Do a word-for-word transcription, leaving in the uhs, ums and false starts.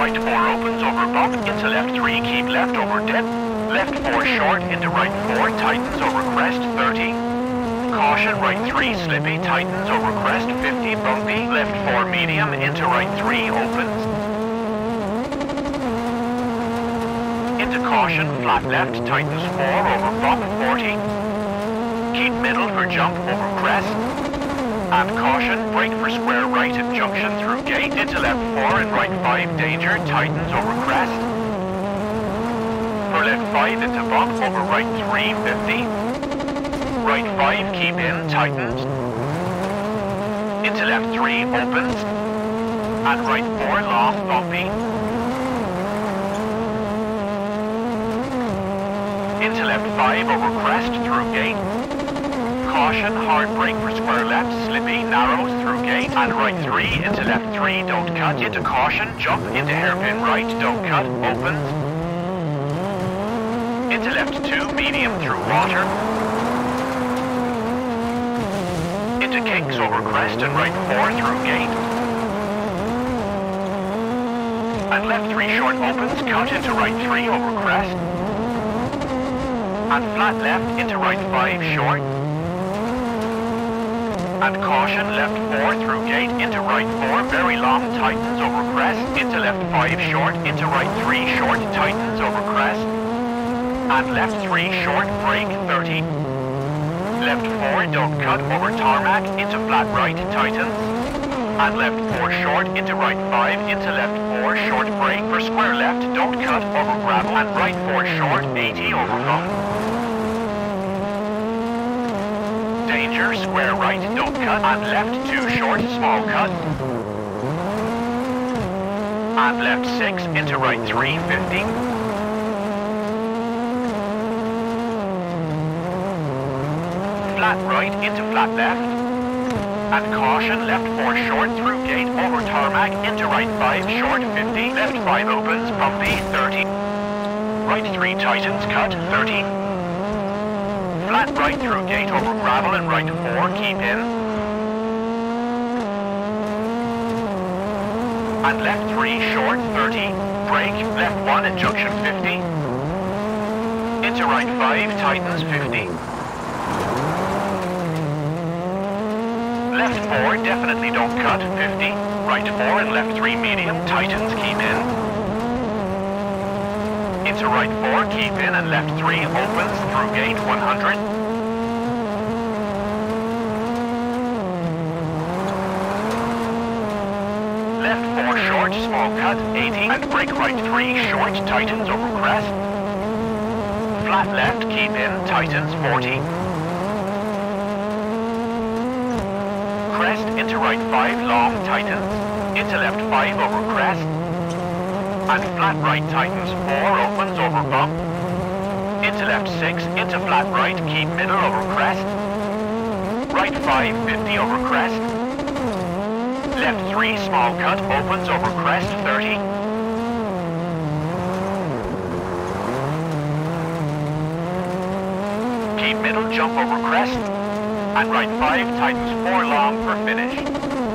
right four opens over bump, into left three, keep left over dip. Left four short, into right four, tightens over crest, thirty. Caution, right three, slippy, tightens over crest, fifty, bumpy. Left four medium, into right three, opens. Into caution, flat left, tightens four over bump, forty. Keep middle for jump over crest. And caution, brake for square right at junction through gate. Into left four and right five, danger, tightens over crest. For left five into bump over right three, fifty. Right five, keep in, tightens. Into left three, opens. And right four, long, bumpy. Into left five over crest through gate. Caution, hard brake for square left, slippy, narrows through gate. And right three, into left three, don't cut. Into caution, jump, into hairpin right, don't cut, opens. Into left two, medium through water. Into kinks over crest and right four through gate. And left three short opens, cut into right three over crest. And flat left into right five short. And caution, left four through gate, into right four, very long, tightens over crest. Into left five short, into right three short, tightens over crest. And left three short, brake, thirty. Left four, don't cut, over tarmac, into flat right, tightens. And left four short, into right five, into left four, short brake, for square left, don't cut, over gravel. And right four short, eighty, over bump. Danger, square right, don't cut, and left two short, small cut. And left six, into right three, fifty. Flat right, into flat left. And caution, left four short, through gate, over tarmac, into right five, short, fifty. Left five opens, bumpy, thirty. Right three tightens, cut, thirty. Flat right through gate over gravel and right four, keep in. And left three short, thirty. Brake, left one at junction, fifty. Into right five, tightens, fifty. Left four, definitely don't cut, fifty. Right four and left three medium, tightens, keep in. Into right four, keep in, and left three opens through gate, one hundred. Left four short, small cut, eighty. And brake right three short, tightens over crest. Flat left, keep in, tightens, forty. Crest into right five, long, tightens. Into left five over crest. And flat right tightens, four opens over bump. Into left six, into flat right, keep middle over crest. Right five, fifty over crest. Left three, small cut, opens over crest, thirty. Keep middle, jump over crest. And right five, tightens four long for finish.